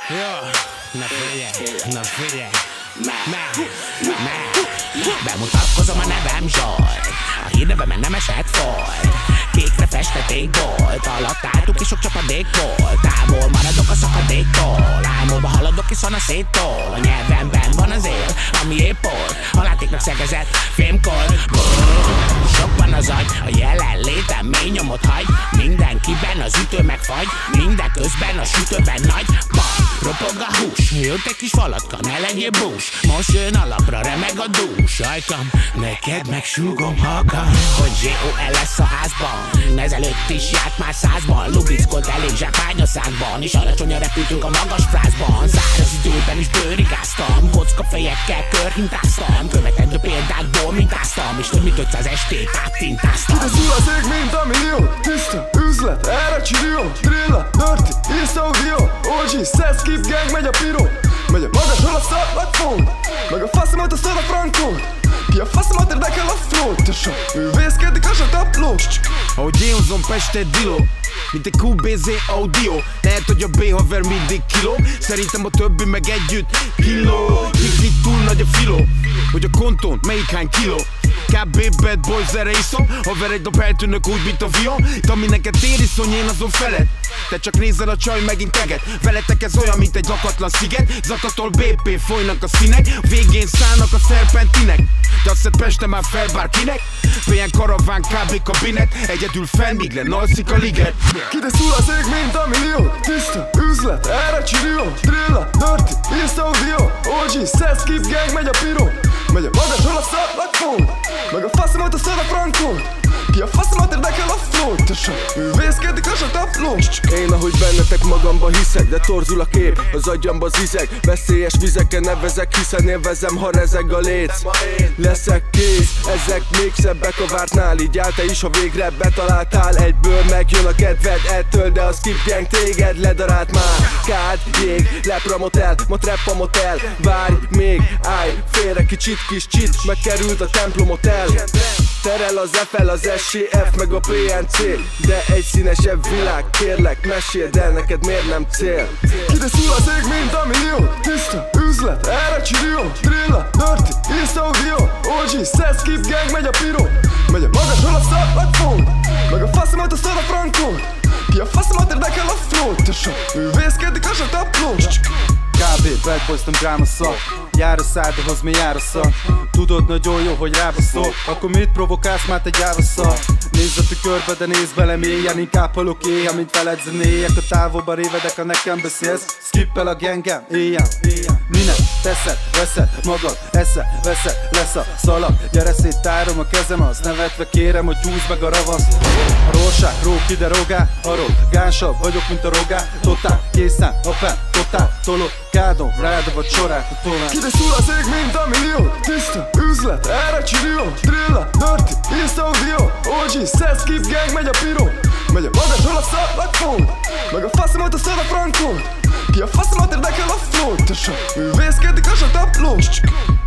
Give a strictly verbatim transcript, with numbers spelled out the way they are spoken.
Jó, na figyelj, na figyelj. Már, már, bemutatkozom, a nevem Zsolt. A hírnevemen nem esett folt. Kékre festették bolt, alatt álltuk és sok csapadék volt. Távol maradok a szakadéktól, álmomba haladok és szana széttól. A nyelvemben van az él, ami épp old. A látéknak szegezett fémkor. Sok van az agy, a jelenlétem mély nyomot hagy. Mindenkiben az ütő megfagy, mindeközben a sütőben nagy baj. Ropog a hús, jött egy kis falatka, ne legyél bús. Most jön alapra, remeg a dús. Ajkam, neked megsúgom halkan, hogy zé o el lesz a házban. Ezelőtt is járt már százban, lubrickolt elég zsákmány a szánkban, és alacsonyan repültünk a magas frázban. Száraz időben is bőrigáztam, kocka fejekkel körhintáztam. Követendő példákból mintáztam, és több mint ötszáz estét áttintáztam. Kideszúl az ég, mint a millió, tiszta üzlet, erre csilió. Drilla, dirty, east audio, o gé, set, skip gang, megy a piró. Megy a magas hol a szalagfón, meg a faszomat a szal a frankon. Ki a faszomat érdekel a flow, te sok művészkedik a se tapló. Ahogy éhozom Pestet diló, mint egy kú bé zé audio. Lehet, hogy a B-haver mindig kiló, szerintem a többi meg együtt kiló. Kicsit túl nagy a filó, hogy a kontón melyik hány kiló. Kb. Bad boys erre iszom, haver egy nap eltűnök úgy, mint a vion. Itt ami neked tér iszony, én azon feled. Te csak nézzel, a csaj megint teget. Veletek ez olyan, mint egy lakatlan sziget. Zakatól bé pé folynak a színek, végén szállnak a szerpentinek. De azt hiszed Pesten már fel bárkinek. Ilyen karaván kb. Kabinet, egyedül fenn, míg lenalszik a liget. Kideszúl az ég, mint a millió, tiszta üzlet, erre csilió. Drilla, dirty, east audio, o gé, set, skip gang, megy a piró. Megy a magas hol a szalagfón, meg a faszomat a szal a frankon. Ki a faszomat érdekel a flow, te sok művészkedik a se tapló. Én ahogy bennetek magamba hiszek, de torzul a kép, az agyamba zizeg. Veszélyes vizeken nevezek, hiszen élvezem, ha rezeg a léc. Leszek kész, ezek még szebbek a vártnál. Így áll te is, ha végre betaláltál. Egyből megjön a kedved ettől, de a skip gang téged ledarált már. Kád, jég, lepra motel, ma trap a motel. Várj még, állj, félre kicsit kis csit, megkerült a templomot el. Terel az ef el, az es cé ef, meg a pé en cé. De egy színesebb világ, kérlek, meséld el, neked miért nem cél. Kideszúl az ég, mint a millió, tiszta üzlet, erre csilió. Drilla, dirty, east audio, o gé, set, skip gang, megy a piró. Megy a magas hol a szalagfón, meg a faszomat a szal a frankon. Ki a faszomat érdekel a flow, te sok művészkedik a se tapló. Kb. Bad boys nem dráma szak. Jár a szád, de hoz mi jár a szak. Tudod nagyon jó, hogy rábaszol, akkor mit provokálsz, már te gyávaszal. Nézz a tükörbe, de nézz bele mélyen. Inkább halok éjjel, mint veled zenéjek. A távolba révedek, ha nekem beszélsz. Skippel a gengem, éjjel. Minek teszed, veszed magad, eszed, veszed, lesz a szalag. Gyere széttárom a kezem, az nevetve kérem, hogy húzd meg a ravaszt. A rorság, rók ide rogá, arról gánsabb vagyok, mint a rogá. Totál, készen, apám, totál, toló, kádom, rád a vacsorát, a tonát. Kideszúl az ég, mint a millió, tiszta üzlet, erre csilió. Drilla, dirty, east audio, o gé, set, skip gang, megy a piró. Megy a magas hol a szalagfón, meg a faszomat a szal a frankon. Ki a faszomat érdekel a flow, te sok művészkedik a se tapló.